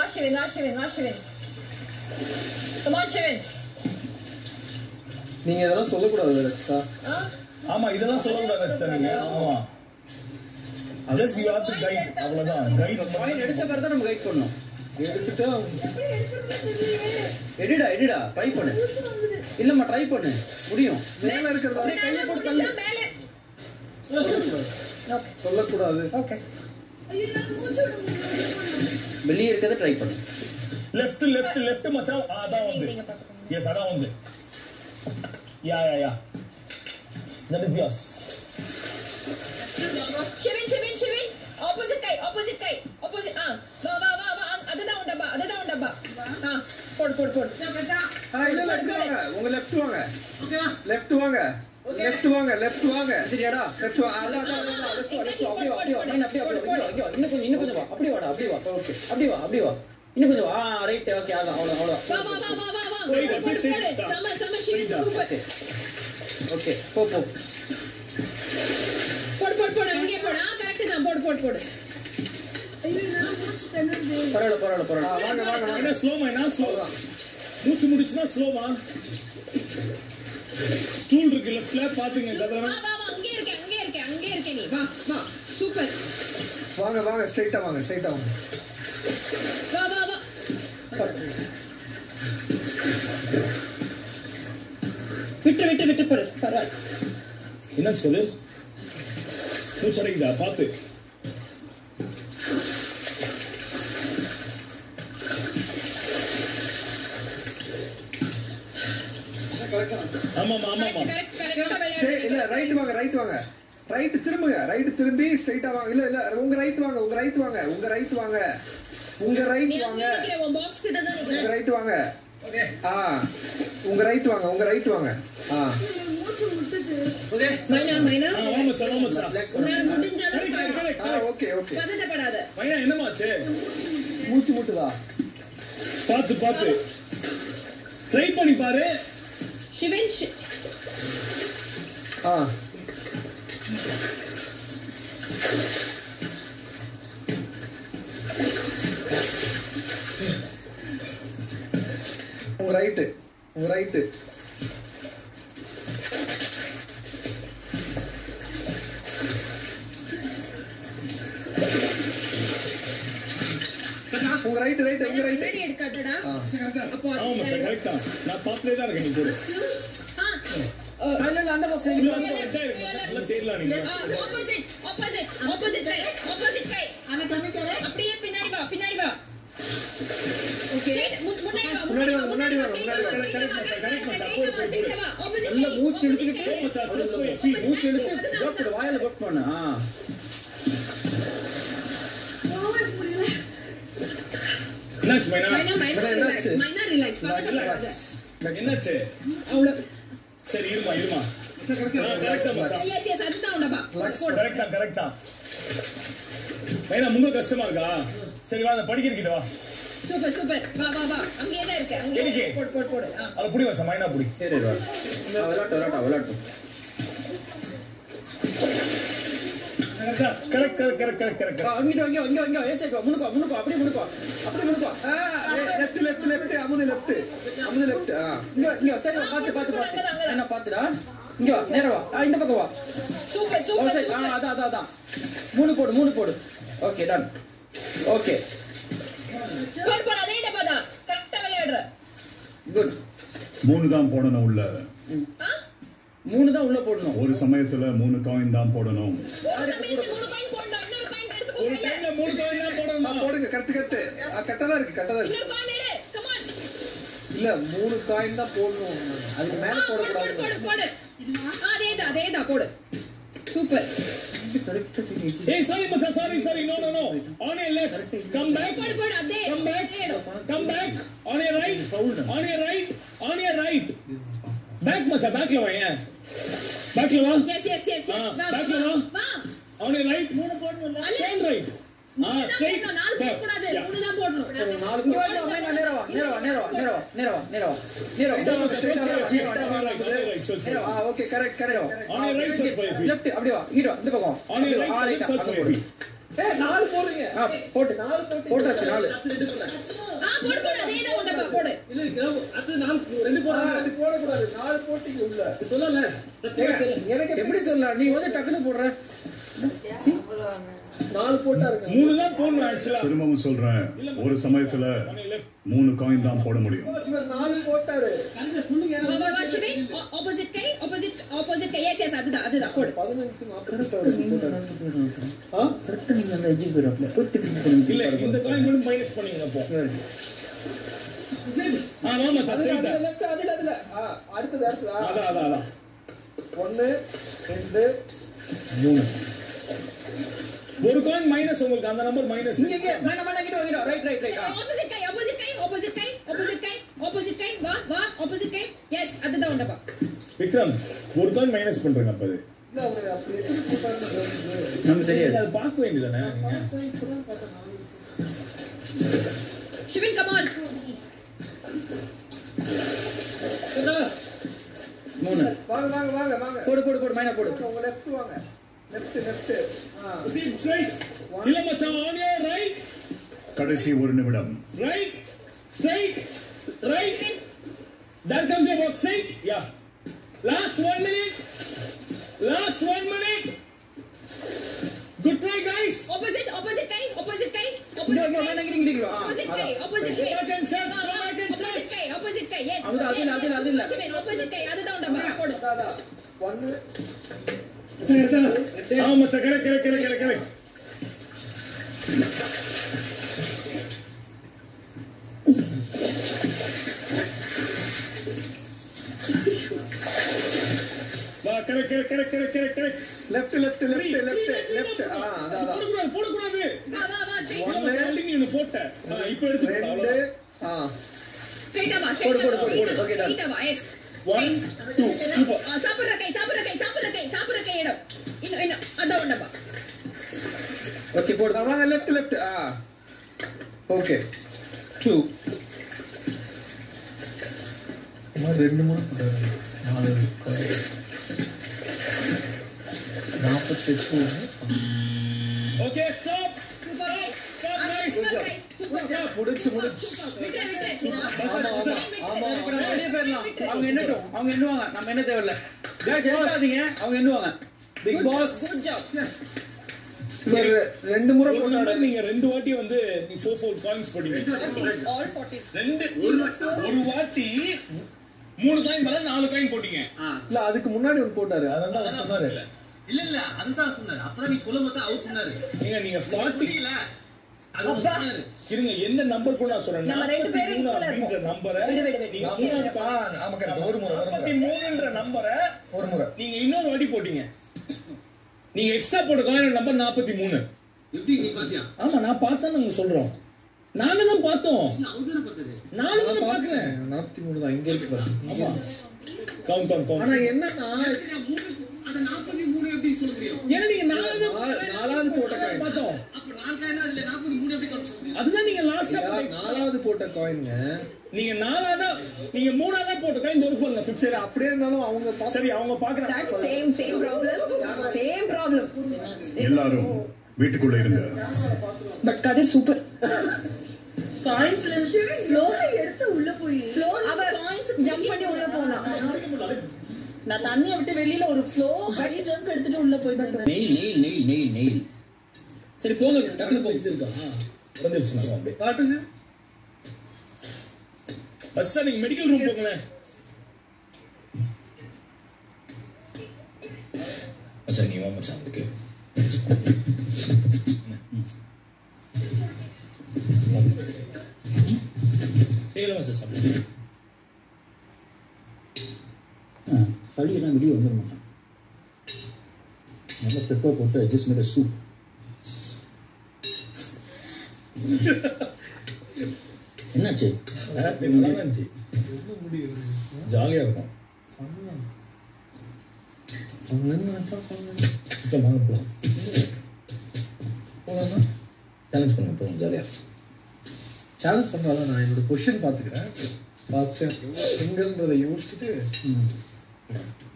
shivin. Come on, shivin. நீங்க இதெல்லாம் சொல்லக்கூடாது ரச்சிதா. ஆமா இதெல்லாம் சொல்லக்கூடாது ரச்சிதா நீங்க. ஆமா. Just you have to guide. அவ்வளவுதான். கைட் பாயிண்ட் எடுத்த பிறகு தான் நம்ம கைட் பண்ணனும். எடுத்துட்டு எப்படி எடுக்கிறது தெரியலையே. எடிடா ட்ரை பண்ணு. இல்லம்மா ட்ரை பண்ணு. முடியும். மேல இருக்குறத அப்படியே கையை போட்டு தள்ளு. மேலே. ஓகே. சொல்லக்கூடாது. ஓகே. ஐயோ நான் மூச்சு விட முடியல. வெளிய இருக்கத ட்ரை பண்ணு. லெஃப்ட் மச்சான். அதான் வந்து. எஸ் அதான் வந்து. Yeah. That is yours. Shivin. Opposite kai. Opposite. Va. Adada undaba. Pod. இல்ல லெஃப்ட் வாங்க. உங்க லெஃப்ட் வாங்க. ஓகேவா? லெஃப்ட் வாங்க. சரியாடா? லெஃப்ட் வா. அதான். லெஃப்ட் அப்படியே வா. இன்னும் கொஞ்சம் வா. அப்படியே வாடா. ஓகே. அப்படியே வா. இன்னும் கொஞ்சம் வா. ரைட். ஓகே அவ்வளவுதான். வா. Sama shivin super. ஓகே. போ. போடு அங்கே போடு. கரெக்ட் தான். போடு. ஐயோ நான் மூச்சு தள்ளுது. பரவாயில்ல. வாங்க. ஸ்லோ தான். மூச்சு முடிச்சுனா ஸ்லோவா. ஸ்டூல் இருக்கு லெஃப்ட்ல பாத்துங்க கதறா. வா அங்கே இருக்க நீ. வா. சூப்பர். வாங்க ஸ்ட்ரைட்டா வாங்க. வா. விட்டு போடு. பரவாயில்ல. என்னாச்சு கது? மூச்சு அடைக்குதா? பாத்து. ஆமா. இல்ல ரைட் வாங்க. ரைட் திரும்புங்க. திரும்பி ஸ்ட்ரைட்டா வாங்க. இல்ல உங்க ரைட் வாங்க. உங்க ரைட் வாங்க. உங்க ரைட் வாங்க. உங்க ரைட் வாங்க. ஓகே. உங்க ரைட் வாங்க. மூச்சு முட்டுது. ஓகே. மைனா. வாமா. முடிஞ்சா. ஓகே. பதட்டப்படாத. மைனா என்னமாச்சு? மூச்சு முட்டுதா? பாத்து. ட்ரை பண்ணி பாரு. Shivin. உங்க ரைட். உங்க ரைட் ரெடி எடுக்காதடா. அப்போ கரெக்ட்டா. நான் பாத்துட்டே தான் இருக்கேன் நீ போடு. இல்ல அந்த பாக்ஸ் இல்ல தெரியல நீங்க. ஆப்போசிட் கை. அங்க கம்மி கர. அப்படியே பின்னாடி வா. ஓகே. முன்னாடி வா. கரெக்ட் மச்சா. போடு. நல்ல மூச்சு இழுத்துக்கிட்டே மச்சா. மூச்சு இழுத்து போடு. வாயில போட் பண்ணு. என்னாச்சு மைனா? ரிலாக்ஸ். என்னாச்சு? அவ்வளவு. சரி இருமா. கரெக்ட்டா மச்சா. எஸ் அதுதான் உண்டபா. கரெக்ட்டா. மைனா முங்க கஷ்டமா இருக்கா? சரி வா படிக்கிறீங்க வா. சூப்பர். வா. அங்கேயே தான் இருக்கு. அங்கேயே போடு. அத புடி மச்சா. மைனா புடி. சரி வா. விளையாட்டு. கரெக்ட். அங்க ஏசேக்கோ. முனுக்கோ. அப்படியே முனுக்கோ. லெஃப்ட். அமுது லெஃப்ட். இங்க சரி பாத்து. என்ன பாத்துடா. இங்க வா. நேரா வா. இந்த பக்கம் வா. சூப்பர். அதான். மூணு போடு. Okay done. ஓகே. போடு. அதே டபாடா. கரெக்ட்டா விளையாடுற. குட். 3 தான் போடணும் உள்ள. 3 தான் உள்ள போடணும். ஒரு சமயத்துல 3 காயின் தான் போடணும். ஒரு சமயத்துல 3 காயின் போடணும். இன்னொரு காயின் எடுத்துக்கோ. ஒரு டைம்ல 3 காயின் தான் போடணும். போடுங்க. கரெக்ட். கரெக்ட்டா தான் இருக்கு. இன்னொரு காயின் எடு. Come on. இல்ல 3 காயின் தான் போடணும். அதுக்கு மேல போட கூடாது. போடு. அதேதான் போடு. Super. Hey, sorry, Macha, sorry. No. On your left. Come back. Come back. On your right. Back, Macha, back la va. Back la va. Yes. Back la va. On your right. Turn right. Straight. Okay, correct. On your right side 5 feet. Left, அப்படியே வா. இங்க இந்த பக்கம். On your right side 5 feet. ஏய் 4 போடுங்க போட்டு 4 போட்டாச்சு 4 போடு அதேதான் உண்டப்பா போடு இல்ல அது 4 2 போடுறாங்க 2 போட கூடாது 4 போட்டீங்க உள்ள சொல்லல எனக்கு எப்படி சொல்லலாம் நீ வந்து டக்குனு போடுற 4 போட்டாருங்க 3 தான் போடணும் ஆக்சுவலா திரும்பவும் சொல்றேன் ஒரு சமயத்துல 3 காயின் தான் போட முடியும் 4 போட்டாரு வா ஷிவின் ஆப்போசிட் கை எஸ் அதுதான் போடு 15 கரெக்ட் நீங்க அந்த எட்ஜ் போறப்பல இல்ல இந்த காயின் மட்டும் மைனஸ் பண்ணீங்க அப்போ ஆமா மச்சான் சரிடா லெஃப்ட் அதுல அடுத்து அதான் 1 2 3 ஒரு காயின் மைனஸ் உங்களுக்கு அந்த நம்பர் மைனஸ் இங்க வேணா கிட்ட வாங்கிடா ரைட் ஆப்போசிட் கை வா ஆப்போசிட் கை எஸ் அதுதான் உண்டப்பா விக்ரம் ஒரு காயின் மைனஸ் பண்றீங்க அப்ப அது நமக்கு தெரியாது அது பார்க்க வேண்டியதானே ஷிவின் கம் ஆன் 3 வாங்க போடு மைனா போடு உங்க லெஃப்ட் வாங்க லெஃப்ட் இல்ல மச்சான் on your right கடைசி ஒரு நிமிடம் right straight right that comes your box straight yeah last 1 minute good try guys opposite kை இங்க வேணா கிட்ட வா opposite kை opposite kை yes அது இல்ல ஷிவின் opposite kை அதுதான் உண்டப்பா போடு 1 ஆமா மச்சான் கரெக்ட் வா கரெக்ட் லெஃப்ட் போடக்கூடாது வா straight நீ ஒன்னு போட்ட இப்போ எடுத்து போடு அவ்வளவுதான் 2 straight போடு ஓகே டன் straight வா yes 1 2 சூப்பர் சாப்பிடுற கை இடம் இன்னும் அதான் உண்டப்பா ஓகே போடு வாங்க லெஃப்ட் ஓகே 2 2 3 4 48 ஓகே ஸ்டாப் முடிச்சு விட்டு ஆமா வெளிய போயிரலாம் அவங்க எண்ணுவாங்க நம்ம என்ன தேவையில்ல கேட்காதீங்க அவங்க எண்ணுவாங்க பிக் பாஸ் குட் ஜாப் 2 முறை போட்டாரு நீங்க 2 வாட்டி வந்து நீ 4 காயின்ஸ் போட்டீங்க all 40 ஒரு வாட்டி 3 காயின் மேல 4 காயின் போட்டீங்க இல்ல அதுக்கு முன்னாடி ஒன்னு போட்டாரு அதான் அவர் சொன்னாரு இல்ல அதுதான் சொன்னாரு அப்பதான் நீ சொல்ல மாட்டா அவர் சொன்னாரு நீங்க 40 இல்ல அது சொன்னாரு இருங்க எந்த நம்பர் கூட நான் சொல்றேன் நம்ம ரெண்டு பேரும் equal ஆ அப்படின்ற நம்பரை விடு. ஆமா கரெக்ட் ஒரு முறை 43ன்ற நம்பரை ஒரு முறை நீங்க இன்னொரு வாட்டி போட்டீங்க நீங்க எக்ஸ்ட்ரா போட்ட காயின் நம்பர் 43 எப்படி நீ பாத்தியா ஆமா நான் பார்த்தேன்னு நாங்க சொல்றோம் நாங்க தான் பார்த்தோம் இல்ல அவதான பார்த்தது நானும் தான் பாக்குறேன் 43 தான் இங்க இருக்கு பாருங்க ஆமா கவுண்ட் ஆனா என்னன்னா அது 43 எப்படி சொல்ல முடியும் ஏன்னா நீங்க நாலாவது போட்ட காயின் பார்த்தோம் அப்ப 4 காயினா அதுல 43 எப்படி கவுண்ட் சொல்ல முடியும் அதுதான் நீங்க லாஸ்டா நாலாவது போட்ட காயின்ங்க நீங்க நீங்க 3ஆவதா போட்ட காயின் தோறுங்க ஃபிக்ஸர் அப்படியே இருந்தாலும் அவங்க சரி அவங்க பாக்குறாங்க same problem எல்லாரும் வீட்டுக்குள்ள இருங்க பட் கதை சூப்பர் காயின்ஸ்ல ஃப்ளோரை எடுத்து உள்ள போய் அவ காயின்ஸ் ஜம்ப் பண்ணி உள்ள போனா நான் தண்ணியை விட்டு வெளியில ஒரு ஃப்ளோ ஹை ஜம்ப் எடுத்துட்டு உள்ள போயிட்டேன் நெயில் சரி போங்க டக்குனு போங்க உடஞ்சிருச்சு அப்படியே காட்டுங்க பஸ் நீங்க மெடிக்கல் ரூம் போங்களேன் மச்சான் நீ வா மச்சான் அதுக்கு ஏல மச்சான் சாப்பிடு சளி எல்லாம் வெளியே வந்துடும் மச்சான் நல்லா பெப்பர் போட்டு ஜஸ்ட் மேட் சூப் என்னாச்சு நல்லா இருந்துச்சு ஜாலியா இருக்கும் இப்போ வாங்க போகலாம் போகலாமா சேலஞ்ச் பண்ணுங்க போகும் ஜாலியா சேலஞ்ச் பண்ணுறாலும் நான் என்னோட கொஷின் பார்த்துக்கிறேன் பார்த்துட்டு சிங்கிள்ன்றதை யோசிச்சுட்டு